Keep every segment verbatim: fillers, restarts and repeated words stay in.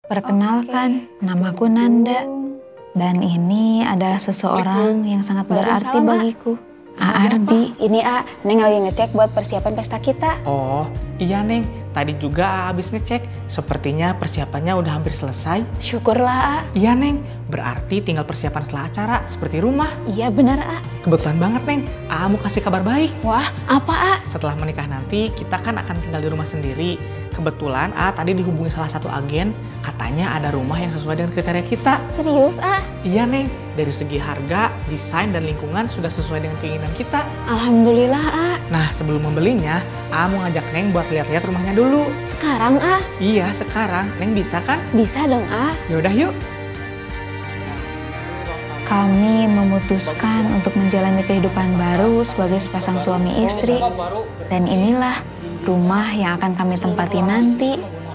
Perkenalkan, namaku Nanda. Dan ini adalah seseorang yang sangat berarti bagiku. A Ardi. Ini A, Neng lagi ngecek buat persiapan pesta kita. Oh, iya Neng. Tadi juga A habis ngecek. Sepertinya persiapannya udah hampir selesai. Syukurlah A. Iya Neng, berarti tinggal persiapan setelah acara, seperti rumah. Iya benar A. Kebetulan banget Neng, A mau kasih kabar baik. Wah, apa A? Setelah menikah nanti, kita kan akan tinggal di rumah sendiri. Kebetulan A tadi dihubungi salah satu agen, katanya ada rumah yang sesuai dengan kriteria kita. Serius A? Iya Neng, dari segi harga, desain, dan lingkungan sudah sesuai dengan keinginan kita. Alhamdulillah A. Nah, sebelum membelinya, A mau ngajak Neng buat lihat-lihat rumahnya dulu. Sekarang A? Iya, sekarang. Neng bisa kan? Bisa dong A. Yaudah yuk. Kami memutuskan untuk menjalani kehidupan baru sebagai sepasang suami istri. Dan inilah rumah yang akan kami tempati nanti.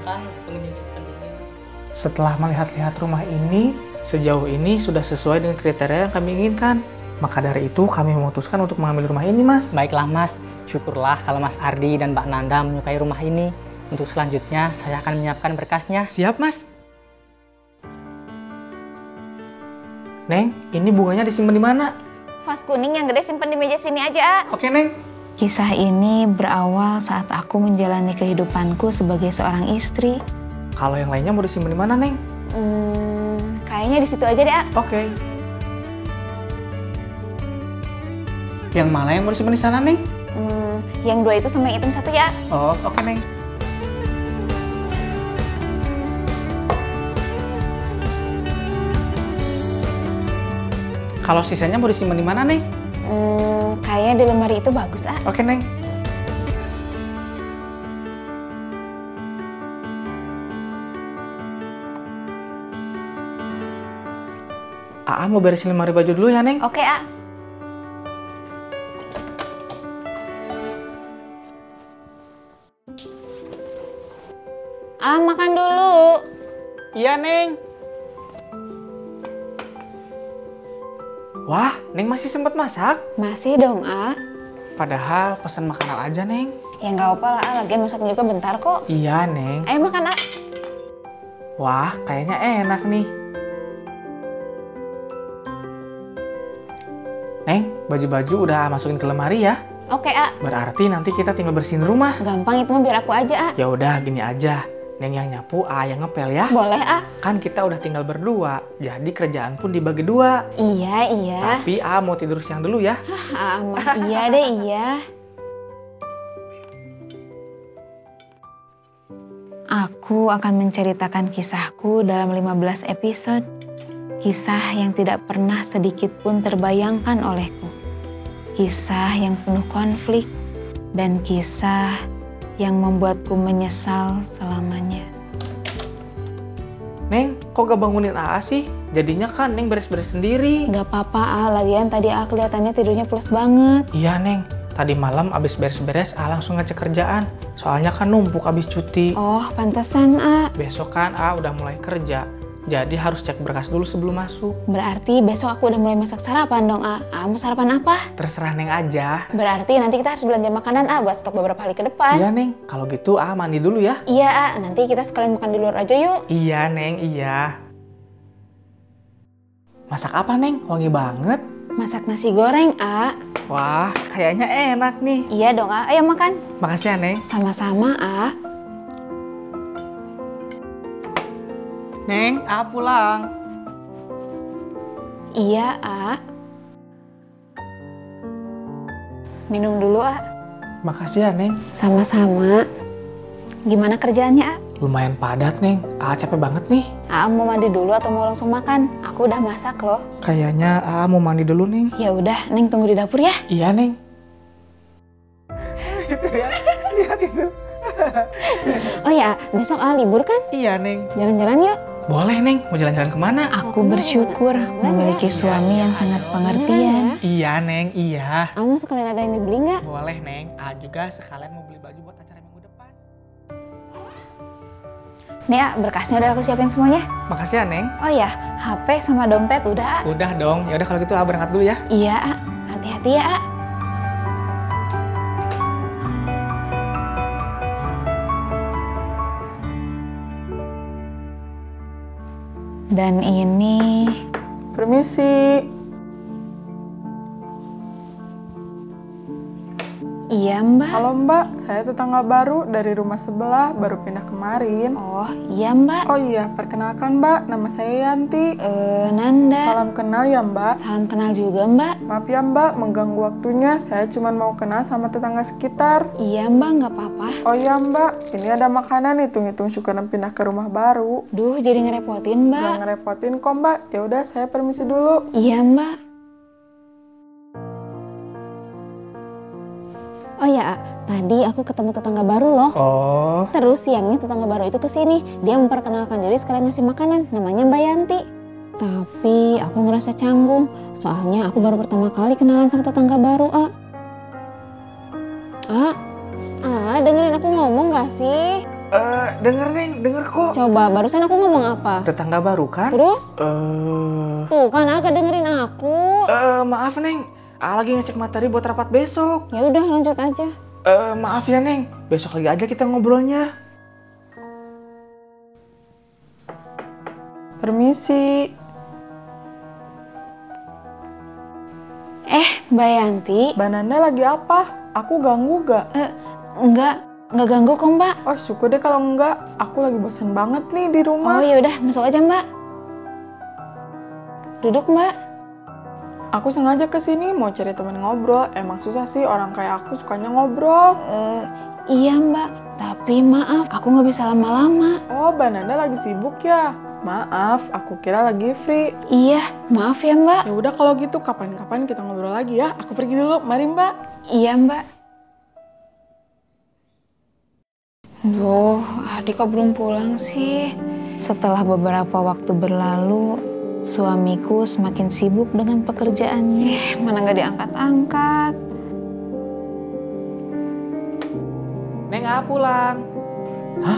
Setelah melihat-lihat rumah ini, sejauh ini sudah sesuai dengan kriteria yang kami inginkan. Maka dari itu kami memutuskan untuk mengambil rumah ini, Mas. Baiklah Mas, syukurlah kalau Mas Ardi dan Mbak Nanda menyukai rumah ini. Untuk selanjutnya, saya akan menyiapkan berkasnya. Siap, Mas. Neng, ini bunganya disimpan di mana? Vas kuning yang gede simpen di meja sini aja A. Oke, Neng. Kisah ini berawal saat aku menjalani kehidupanku sebagai seorang istri. Kalau yang lainnya mau disimpan di mana, Neng? Hmm, kayaknya di situ aja deh A. Oke. Yang mana yang mau disimpan di sana, Neng? Hmm, yang dua itu sama yang hitam satu ya. Oh, oke, Neng. Kalau sisanya mau disimpan di mana, Neng? Hmm, kayaknya di lemari itu bagus A. Oke, Neng. A A mau beresin lemari baju dulu ya, Neng? Oke A. A, makan dulu. Iya, Neng. Wah, Neng masih sempat masak? Masih dong A. Padahal pesan makanan aja, Neng. Ya nggak apa lah A, lagian masak juga bentar kok. Iya, Neng. Ayo makan A. Wah, kayaknya enak nih. Neng, baju-baju udah masukin ke lemari ya? Oke A. Berarti nanti kita tinggal bersihin rumah. Gampang itu mah biar aku aja A. Ya udah, gini aja. Neng yang nyapu, A yang ngepel ya. Boleh A. Kan kita udah tinggal berdua, jadi kerjaan pun dibagi dua. Iya, iya. Tapi A mau tidur siang dulu ya. Hah, mah iya deh, iya. Aku akan menceritakan kisahku dalam lima belas episode. Kisah yang tidak pernah sedikit pun terbayangkan olehku. Kisah yang penuh konflik dan kisah yang membuatku menyesal selamanya. Neng, kok gak bangunin A A sih? Jadinya kan Neng beres-beres sendiri. Gak apa-apa A, lagian tadi A kelihatannya tidurnya pulas banget. Iya, Neng. Tadi malam abis beres-beres A langsung ngecek kerjaan. Soalnya kan numpuk abis cuti. Oh, pantesan A. Besok kan A udah mulai kerja. Jadi harus cek berkas dulu sebelum masuk. Berarti besok aku udah mulai masak sarapan dong A. A mau sarapan apa? Terserah Neng aja. Berarti nanti kita harus belanja makanan A buat stok beberapa hari ke depan. Iya, Neng. Kalau gitu A mandi dulu ya. Iya A, nanti kita sekalian makan di luar aja yuk. Iya, Neng. Iya. Masak apa, Neng? Wangi banget. Masak nasi goreng A. Wah, kayaknya enak nih. Iya dong A, ayo makan. Makasih ya, Neng. Sama-sama A. Neng, A pulang. Iya A. Minum dulu A. Makasih ya, Neng. Sama-sama. Gimana kerjaannya A? Lumayan padat, Neng. A capek banget nih. A mau mandi dulu atau mau langsung makan? Aku udah masak loh. Kayaknya A mau mandi dulu, Neng. Ya udah, Neng tunggu di dapur ya. Iya, Neng. Lihat itu. Oh ya, besok A libur kan? Iya, Neng. Jalan-jalan yuk. Boleh, Neng. Mau jalan-jalan kemana? Aku bersyukur memiliki suami yang sangat pengertian. Iya, Neng. Iya. Kamu sekalian ada yang dibeli nggak? Boleh, Neng. A juga sekalian mau beli baju buat acara minggu depan. Nih A, berkasnya udah aku siapin semuanya. Makasih ya, Neng. Oh ya, H P sama dompet udah A. Udah dong. Ya udah kalau gitu A berangkat dulu ya. Iya A, hati-hati ya A. Dan ini... Permisi. Iya mbak. Halo mbak, saya tetangga baru dari rumah sebelah, baru pindah kemarin. Oh iya mbak. Oh iya, perkenalkan mbak, nama saya Yanti. Eh, Nanda. Salam kenal ya mbak. Salam kenal juga mbak. Maaf ya mbak, mengganggu waktunya, saya cuma mau kenal sama tetangga sekitar. Iya mbak, nggak apa-apa. Oh iya mbak, ini ada makanan, hitung-hitung syukuran pindah ke rumah baru. Duh, jadi ngerepotin mbak. Gak ngerepotin kok mbak, ya udah saya permisi dulu. Iya mbak. Oh ya, tadi aku ketemu tetangga baru loh. Oh. Terus siangnya tetangga baru itu kesini. Dia memperkenalkan diri sekalian ngasih makanan. Namanya Mbak Yanti. Tapi aku ngerasa canggung. Soalnya aku baru pertama kali kenalan sama tetangga baru, A. A, A, dengerin aku ngomong gak sih? Eh, denger Neng, denger kok. Coba, barusan aku ngomong apa? Tetangga baru kan? Terus? Eh, Tuh kan, A, gak dengerin aku. eh, maaf Neng, A lagi ngecek materi buat rapat besok. Ya udah, lanjut aja. Eh, maaf ya Neng, besok lagi aja kita ngobrolnya. Permisi. Eh, Mbak Yanti. Mbak Nanda lagi apa? Aku ganggu gak? Eh, enggak, enggak ganggu kok mbak. Oh syukur deh kalau enggak, aku lagi bosan banget nih di Oh rumah. ya udah, masuk aja mbak. Duduk mbak. Aku sengaja kesini mau cari temen ngobrol. Emang susah sih orang kayak aku sukanya ngobrol. Eh, iya mbak, tapi maaf, aku nggak bisa lama-lama. Oh, Mbak Nanda lagi sibuk ya? Maaf, aku kira lagi free. Iya, maaf ya mbak. Ya udah kalau gitu kapan-kapan kita ngobrol lagi ya. Aku pergi dulu. Mari Mbak. Iya mbak. Duh, adik kok belum pulang sih? Setelah beberapa waktu berlalu, suamiku semakin sibuk dengan pekerjaannya. Mana nggak diangkat-angkat. Neng A pulang. Hah?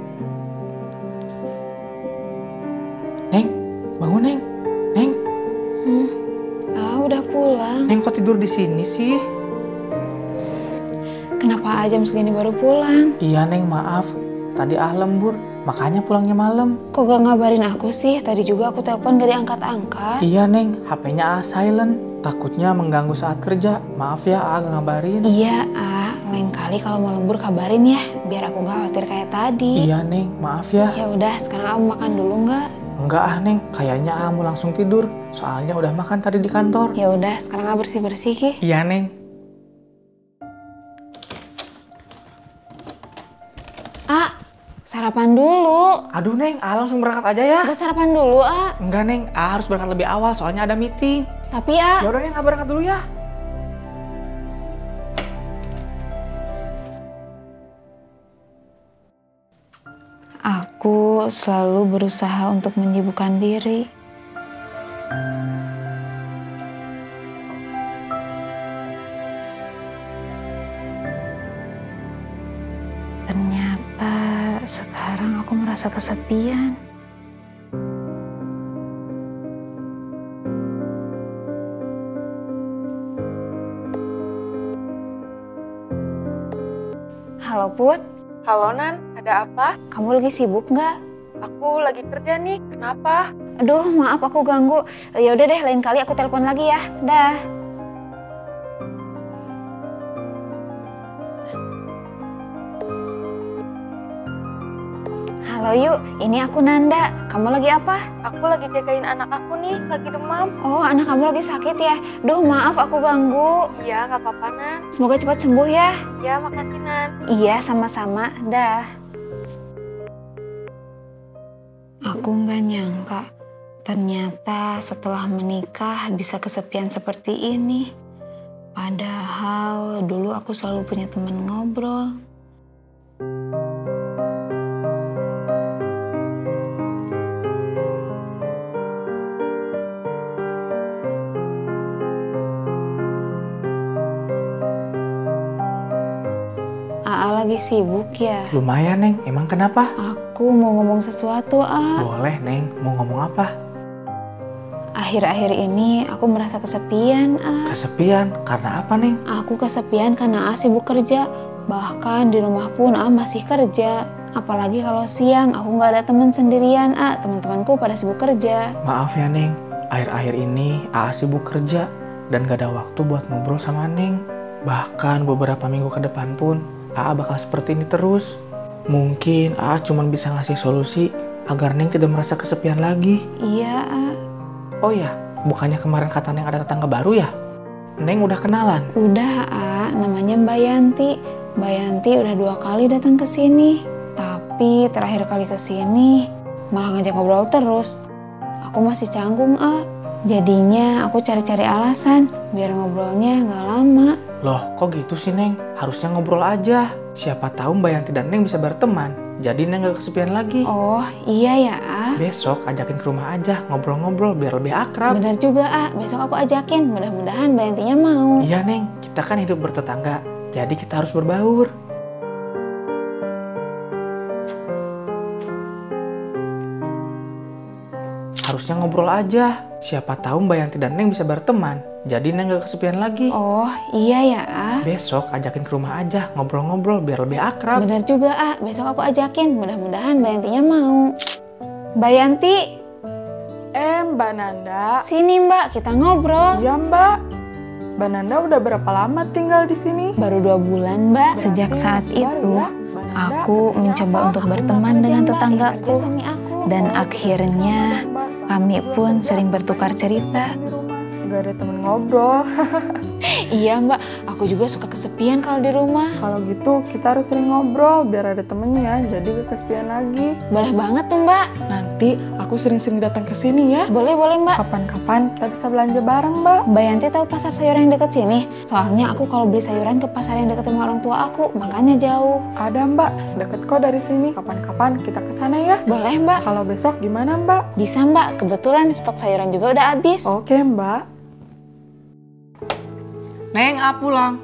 Neng, bangun Neng. Neng, Hmm. Ah, udah pulang. Neng kok tidur di sini sih? Kenapa jam segini baru pulang? Iya Neng, maaf. Tadi A lembur, makanya pulangnya malam. Kok gak ngabarin aku sih? Tadi juga aku telepon gak diangkat-angkat. Iya Neng, H P-nya A silent. Takutnya mengganggu saat kerja. Maaf ya A gak ngabarin. Iya, A. Lain kali kalau mau lembur kabarin ya, biar aku gak khawatir kayak tadi. Iya Neng, maaf ya. Ya udah, sekarang kamu makan dulu nggak? Enggak ah Neng, kayaknya A mau langsung tidur. Soalnya udah makan tadi di kantor. Ya udah, sekarang A bersih-bersih Ki. Iya Neng. A, sarapan dulu. Aduh Neng, A langsung berangkat aja ya. Gak sarapan dulu, A. Enggak Neng, A harus berangkat lebih awal soalnya ada meeting. Tapi A, Ya udah Neng, A berangkat dulu ya. aku selalu berusaha untuk menyibukkan diri. Ternyata sekarang aku merasa kesepian. Halo Put, Halo Nan, ada apa? kamu lagi sibuk nggak? Aku lagi kerja nih, kenapa? Aduh, maaf aku ganggu. Ya udah deh, lain kali aku telepon lagi ya. Dah. Halo Yuk, ini aku Nanda. Kamu lagi apa? Aku lagi jagain anak aku nih, lagi demam. Oh, anak kamu lagi sakit ya? Duh, maaf aku ganggu. Iya, nggak apa-apa Nan. Semoga cepat sembuh ya. Iya, makasih Nan. Iya, sama-sama. Dah. Aku nggak nyangka, ternyata setelah menikah bisa kesepian seperti ini. Padahal dulu aku selalu punya teman ngobrol. A A lagi sibuk ya? Lumayan Neng, emang kenapa? Aku mau ngomong sesuatu, A. Boleh Neng, mau ngomong apa? Akhir-akhir ini aku merasa kesepian, A. Kesepian, karena apa Neng? Aku kesepian karena A sibuk kerja. Bahkan di rumah pun A masih kerja. Apalagi kalau siang aku nggak ada teman sendirian, A. Teman-temanku pada sibuk kerja. Maaf ya Neng, akhir-akhir ini A A sibuk kerja dan gak ada waktu buat ngobrol sama Neng. Bahkan beberapa minggu ke depan pun A A bakal seperti ini terus. Mungkin A A cuma bisa ngasih solusi agar Neng tidak merasa kesepian lagi. Iya, A. Oh ya, bukannya kemarin kata Neng ada tetangga baru ya? Neng udah kenalan? Udah, A. Namanya Mbak Yanti. Mbak Yanti udah dua kali datang ke sini. Tapi terakhir kali ke sini malah ngajak ngobrol terus. Aku masih canggung, A. Jadinya aku cari-cari alasan biar ngobrolnya nggak lama. Loh, kok gitu sih Neng? Harusnya ngobrol aja. Siapa tahu Mbak Yanti dan Neng bisa berteman. Jadi Neng gak kesepian lagi. Oh, iya ya, A. Besok ajakin ke rumah aja, ngobrol-ngobrol biar lebih akrab. Bener juga, A. Besok aku ajakin. Mudah-mudahan Mbak Yantinya mau. Iya Neng, kita kan hidup bertetangga. Jadi kita harus berbaur. Harusnya ngobrol aja. Siapa tahu Mbak Yanti dan Neng bisa berteman. Jadi Neng gak kesepian lagi. Oh, iya ya, A. Besok ajakin ke rumah aja, ngobrol-ngobrol biar lebih akrab. Bener juga, A. Besok aku ajakin. Mudah-mudahan Mbak Yantinya mau. Mbak Yanti, Eh, Mbak Nanda. sini Mbak, kita ngobrol. Iya, Mbak. Mbak Nanda udah berapa lama tinggal di sini? Baru dua bulan, Mbak. Sejak Berarti saat baru itu, ya? Mbak Nanda, aku kerjanya mencoba apa? untuk Aku berteman nggak kerja, dengan Mbak. Yang tetanggaku. kerja suami aku. Dan Oh, akhirnya Mbak, sama kami juga pun kerja. sering bertukar cerita. Di rumah. Gak ada temen ngobrol. Iya, Mbak. Aku juga suka kesepian kalau di rumah. Kalau gitu kita harus sering ngobrol biar ada temennya, jadi gak kesepian lagi. Boleh banget tuh, Mbak. Nanti aku sering-sering datang ke sini ya. Boleh-boleh, Mbak. Kapan-kapan kita bisa belanja bareng, Mbak. Mbak Yanti tahu pasar sayuran yang deket sini? Soalnya aku kalau beli sayuran ke pasar yang deket rumah orang tua aku, makanya jauh. Ada, Mbak. Deket kok dari sini. Kapan-kapan kita ke sana ya. Boleh, Mbak. Kalau besok gimana, Mbak? Bisa, Mbak. Kebetulan stok sayuran juga udah habis. Oke, Mbak. Neng, A pulang.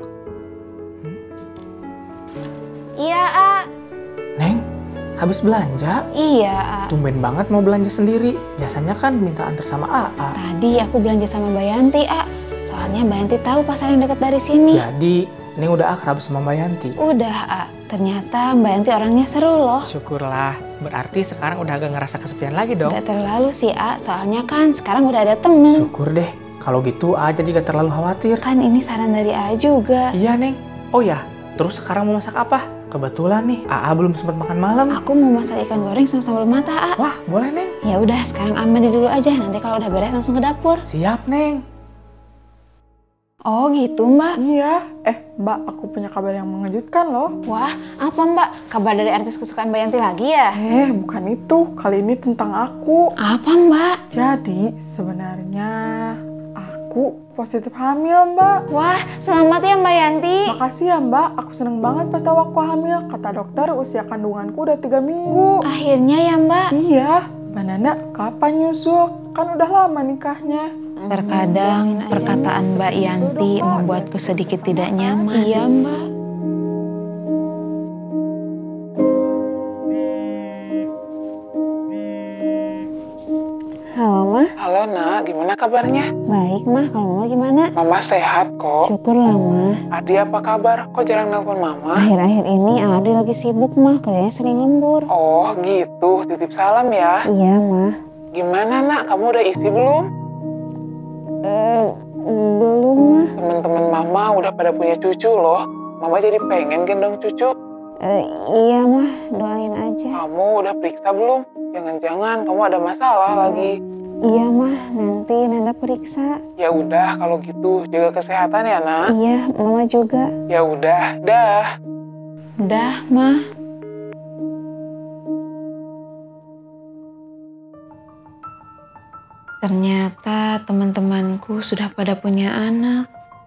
Iya, A. Neng, habis belanja? Iya, A. Tumben banget mau belanja sendiri. Biasanya kan minta antar sama A A. Tadi aku belanja sama Mbak Yanti, A. Soalnya Mbak Yanti tahu pasar yang dekat dari sini. Jadi, Neng udah akrab sama Mbak Yanti. Udah, A. Ternyata Mbak Yanti orangnya seru loh. Syukurlah, berarti sekarang udah gak ngerasa kesepian lagi dong. Gak terlalu sih, A. Soalnya kan sekarang udah ada temen. Syukur deh, kalau gitu A jadi gak terlalu khawatir. Kan ini saran dari A juga. Iya Neng, oh ya, terus sekarang mau masak apa? Kebetulan nih, A A belum sempat makan malam. Aku mau masak ikan goreng sama sambal mata, A. Wah, boleh Neng. Ya udah, sekarang A mandi dulu aja. Nanti kalau udah beres langsung ke dapur. Siap Neng. Oh gitu, Mbak. Iya. Eh, Mbak, aku punya kabar yang mengejutkan loh. Wah, apa Mbak? Kabar dari artis kesukaan Mbak Yanti lagi ya? Eh, bukan itu. Kali ini tentang aku. Apa, Mbak? Jadi, sebenarnya aku positif hamil, Mbak. Wah, selamat ya Mbak Yanti. Makasih ya, Mbak. Aku seneng banget pas tahu aku hamil. Kata dokter, usia kandunganku udah tiga minggu. Akhirnya ya Mbak. Iya. Mbak Nanda, kapan nyusul? Kan udah lama nikahnya. Terkadang perkataan Mbak Yanti membuatku sedikit tidak nyaman. Iya Mbak. Halo Mah. Halo nak, gimana kabarnya? Baik Mah, kalau Mama gimana? Mama sehat kok. Syukurlah Mah. Adi apa kabar? Kok jarang nelpon mama? Akhir-akhir ini Adi lagi sibuk Mah, kerjanya sering lembur. Oh gitu, titip salam ya. Iya Mah. Gimana nak, kamu udah isi belum? Eh, belum Mah. Temen-temen mama udah pada punya cucu loh. Mama jadi pengen gendong cucu. Eh, iya Mah, doain aja. Kamu udah periksa belum? Jangan-jangan kamu ada masalah lagi. Iya Mah, nanti Nanda periksa. Ya udah kalau gitu, jaga kesehatan ya nak. Iya, Mama juga. Ya udah, dah. Dah, Mah. Ternyata teman-temanku sudah pada punya anak.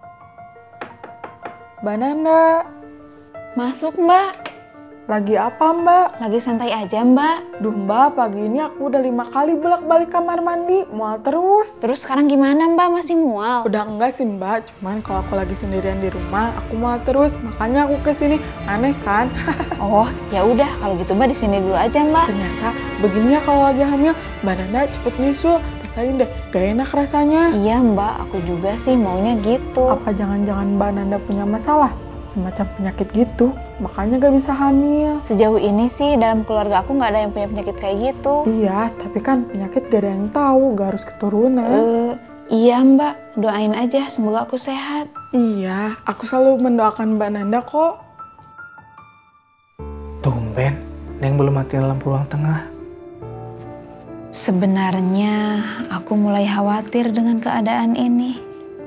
Mbak Nanda, Masuk Mbak. lagi apa Mbak? Lagi santai aja Mbak. Duh Mbak, pagi ini aku udah lima kali bolak-balik kamar mandi, mual terus. Terus sekarang gimana Mbak? Masih mual? Udah enggak sih Mbak, cuman kalau aku lagi sendirian di rumah, aku mual terus. Makanya aku kesini. Aneh kan? Oh, ya udah kalau gitu Mbak di sini dulu aja Mbak. Ternyata begini ya kalau lagi hamil, Mbak Nanda cepet nyusul. Rasain deh, gak enak rasanya. Iya Mbak, aku juga sih maunya gitu. Apa jangan-jangan Mbak Nanda punya masalah? semacam penyakit gitu, makanya gak bisa hamil. Sejauh ini sih dalam keluarga aku nggak ada yang punya penyakit kayak gitu. Iya, tapi kan penyakit gak ada yang tahu, gak harus keturunan. Eh, iya Mbak, doain aja semoga aku sehat. Iya, aku selalu mendoakan Mbak Nanda kok. Tumben, Neng belum matiin lampu ruang tengah. Sebenarnya aku mulai khawatir dengan keadaan ini.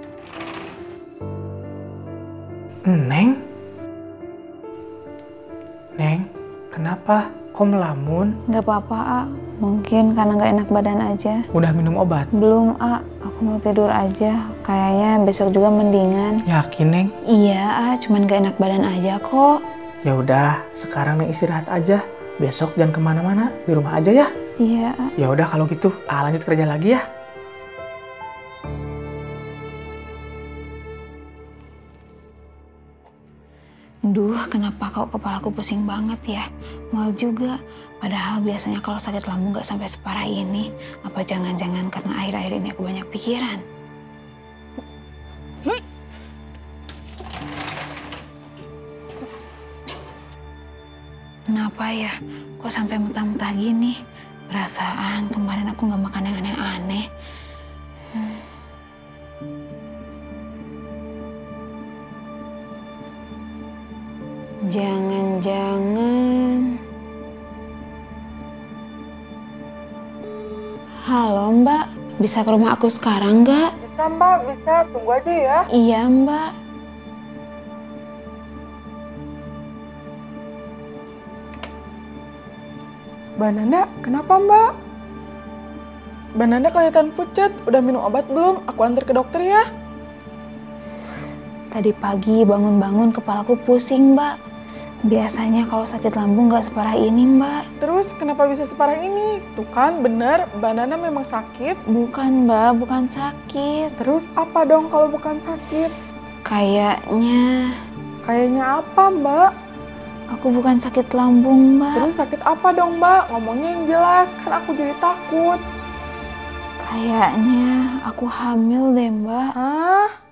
Neng? Neng, kenapa? Kok melamun? Gak apa-apa, A. Mungkin karena gak enak badan aja. Udah minum obat? Belum, A. Aku mau tidur aja. Kayaknya besok juga mendingan. Yakin, Neng? Iya, A. Cuman gak enak badan aja kok. Ya udah, sekarang Neng istirahat aja. Besok jangan kemana-mana, di rumah aja ya. Iya, A. Ya udah kalau gitu, ah lanjut kerja lagi ya. Duh, kenapa kok kepalaku pusing banget ya? Mual juga. Padahal biasanya kalau sakit lambung gak sampai separah ini. Apa jangan-jangan karena akhir-akhir ini aku banyak pikiran? Kenapa ya? Kok sampai muntah-muntah gini? Perasaan kemarin aku gak makan yang aneh-aneh. Hmm. Jangan-jangan... Halo Mbak, bisa ke rumah aku sekarang nggak? Bisa Mbak, bisa. Tunggu aja ya. Iya Mbak. Mbak Nanda, kenapa Mbak? Mbak Nanda kelihatan pucat. Udah minum obat belum? Aku antar ke dokter ya. Tadi pagi bangun-bangun kepalaku pusing Mbak. Biasanya kalau sakit lambung nggak separah ini Mbak. Terus kenapa bisa separah ini? Tuh kan bener, Mbak Nanda memang sakit. Bukan Mbak, bukan sakit. Terus apa dong kalau bukan sakit? Kayaknya Kayaknya apa Mbak? aku bukan sakit lambung Mbak. Terus sakit apa dong Mbak? Ngomongnya yang jelas, kan aku jadi takut. Kayaknya aku hamil deh Mbak. Hah?